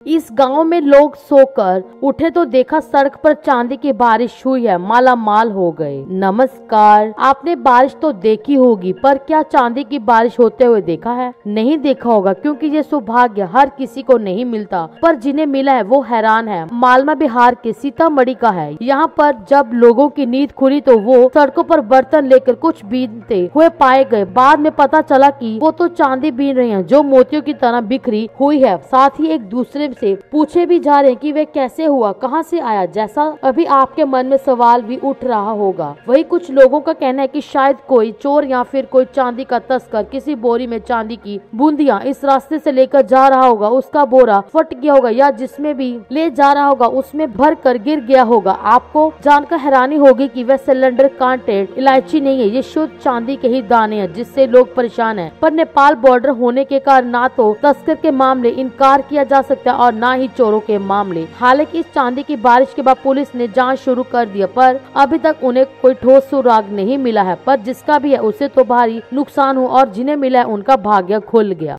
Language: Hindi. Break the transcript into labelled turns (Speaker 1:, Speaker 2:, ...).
Speaker 1: इस गांव में लोग सोकर उठे तो देखा सड़क पर चांदी की बारिश हुई है, माला माल हो गए। नमस्कार, आपने बारिश तो देखी होगी, पर क्या चांदी की बारिश होते हुए देखा है? नहीं देखा होगा, क्योंकि ये सौभाग्य हर किसी को नहीं मिलता, पर जिन्हें मिला है वो हैरान है। मालवा बिहार के सीतामढ़ी का है। यहाँ पर जब लोगों की नींद खुली तो वो सड़कों पर बर्तन लेकर कुछ बीनते हुए पाए गए। बाद में पता चला कि वो तो चांदी बीन रही हैं, जो मोतियों की तरह बिखरी हुई है। साथ ही एक दूसरे से पूछे भी जा रहे हैं कि वे कैसे हुआ, कहां से आया। जैसा अभी आपके मन में सवाल भी उठ रहा होगा, वही कुछ लोगों का कहना है कि शायद कोई चोर या फिर कोई चांदी का तस्कर किसी बोरी में चांदी की बूंदियां इस रास्ते से लेकर जा रहा होगा। उसका बोरा फट गया होगा या जिसमें भी ले जा रहा होगा उसमें भर कर गिर गया होगा। आपको जानकर हैरानी होगी कि वह सिलेंडर कांटेड इलायची नहीं है, ये शुद्ध चांदी के ही दाने हैं, जिससे लोग परेशान हैं। पर नेपाल बॉर्डर होने के कारण ना तो तस्कर के मामले इनकार किया जा सकता है और ना ही चोरों के मामले। हालांकि इस चांदी की बारिश के बाद पुलिस ने जांच शुरू कर दिया, पर अभी तक उन्हें कोई ठोस सुराग नहीं मिला है। पर जिसका भी है उसे तो भारी नुकसान हुआ और जिन्हें मिला है उनका भाग्य खुल गया।